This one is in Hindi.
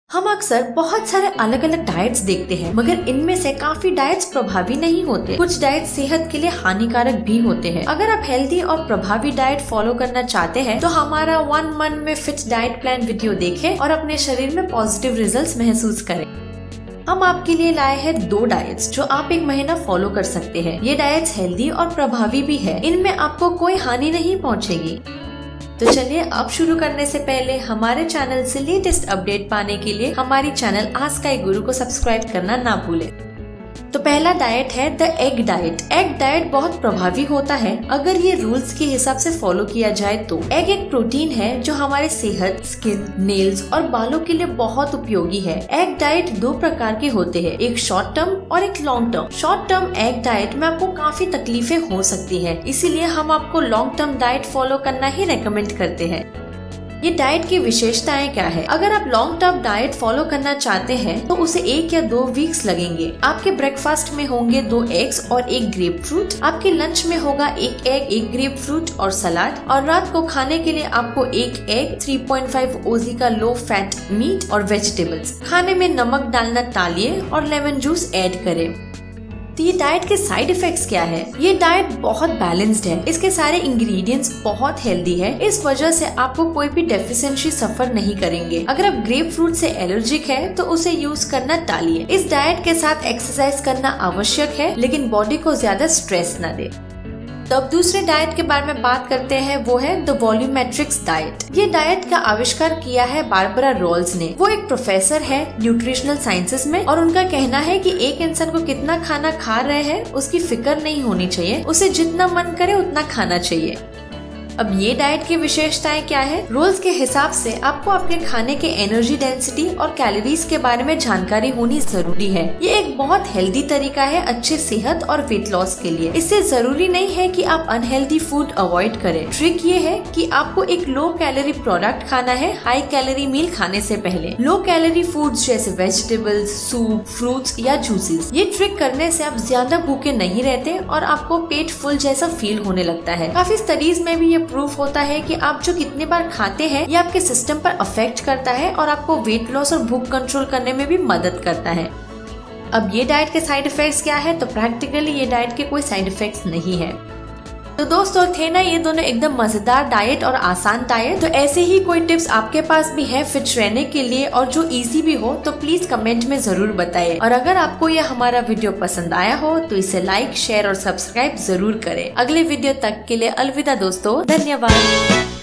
हम अक्सर बहुत सारे अलग अलग डाइट्स देखते हैं, मगर इनमें से काफी डाइट्स प्रभावी नहीं होते। कुछ डाइट सेहत के लिए हानिकारक भी होते हैं। अगर आप हेल्दी और प्रभावी डाइट फॉलो करना चाहते हैं तो हमारा 1 मंथ में फिट डाइट प्लान वीडियो देखें और अपने शरीर में पॉजिटिव रिजल्ट्स महसूस करें। हम आपके लिए लाए हैं 2 डाइट्स जो आप 1 महीना फॉलो कर सकते हैं। ये डाइट्स हेल्दी और प्रभावी भी है। इनमें आपको कोई हानि नहीं पहुंचेगी। तो चलिए अब शुरू करने से पहले हमारे चैनल से लेटेस्ट अपडेट पाने के लिए हमारी चैनल आस्क आई गुरु को सब्सक्राइब करना ना भूलें। तो पहला डाइट है the egg diet. Egg diet बहुत प्रभावी होता है अगर ये रूल्स के हिसाब से फॉलो किया जाए तो। एग एक प्रोटीन है जो हमारे सेहत, स्किन, नेल्स और बालों के लिए बहुत उपयोगी है। एग डाइट 2 प्रकार के होते हैं, एक शॉर्ट टर्म और एक long term. Short term egg diet में आपको काफी तकलीफें हो सकती है, इसीलिए हम आपको लॉन्ग टर्म डाइट फॉलो करना ही रेकमेंड करते हैं। ये डाइट की विशेषताएं क्या है? अगर आप लॉन्ग टर्म डाइट फॉलो करना चाहते हैं तो उसे 1 या 2 वीक्स लगेंगे। आपके ब्रेकफास्ट में होंगे 2 एग्स और 1 ग्रेप फ्रूट। आपके लंच में होगा 1 एग, 1 ग्रेप फ्रूट और सलाद। और रात को खाने के लिए आपको 1 एग, 3.5 ओजी का लो फैट मीट और वेजिटेबल्स। खाने में नमक डालना टालिए और लेमन जूस ऐड करें। तो ये डाइट के साइड इफेक्ट्स क्या है? ये डाइट बहुत बैलेंस्ड है। इसके सारे इंग्रेडिएंट्स बहुत हेल्दी है। इस वजह से आपको कोई भी डेफिशिएंसी सफर नहीं करेंगे। अगर आप ग्रेप फ्रूट से एलर्जिक है तो उसे यूज करना टालिए। इस डाइट के साथ एक्सरसाइज करना आवश्यक है, लेकिन बॉडी को ज्यादा स्ट्रेस न दे। तो अब दूसरे डाइट के बारे में बात करते हैं, वो है द वॉल्यूमेट्रिक्स डाइट। ये डाइट का आविष्कार किया है बारबरा रॉल्स ने। वो एक प्रोफेसर है न्यूट्रिशनल साइंसेस में और उनका कहना है कि एक इंसान को कितना खाना खा रहे हैं उसकी फिक्र नहीं होनी चाहिए, उसे जितना मन करे उतना खाना चाहिए। अब ये डाइट की विशेषताएं क्या है? रोल्स के हिसाब से आपको आपके खाने के एनर्जी डेंसिटी और कैलोरीज के बारे में जानकारी होनी जरूरी है। ये एक बहुत हेल्दी तरीका है अच्छे सेहत और वेट लॉस के लिए। इससे जरूरी नहीं है कि आप अनहेल्दी फूड अवॉइड करें। ट्रिक ये है कि आपको एक लो कैलोरी प्रोडक्ट खाना है हाई कैलोरी मील खाने से पहले। लो कैलोरी फूड्स जैसे वेजिटेबल्स, सूप, फ्रूट्स या जूसेस। ये ट्रिक करने से आप ज्यादा भूखे नहीं रहते और आपको पेट फुल जैसा फील होने लगता है। काफी स्टडीज में भी ये प्रूफ होता है कि आप जो कितने बार खाते हैं ये आपके सिस्टम पर अफेक्ट करता है और आपको वेट लॉस और भूख कंट्रोल करने में भी मदद करता है। अब ये डाइट के साइड इफेक्ट्स क्या है? तो प्रैक्टिकली ये डाइट के कोई साइड इफेक्ट्स नहीं है। तो दोस्तों थे ना ये दोनों एकदम मजेदार डाइट और आसान डाइट। तो ऐसे ही कोई टिप्स आपके पास भी है फिट रहने के लिए और जो इजी भी हो तो प्लीज कमेंट में जरूर बताएं। और अगर आपको यह हमारा वीडियो पसंद आया हो तो इसे लाइक, शेयर और सब्सक्राइब जरूर करें। अगले वीडियो तक के लिए अलविदा दोस्तों, धन्यवाद।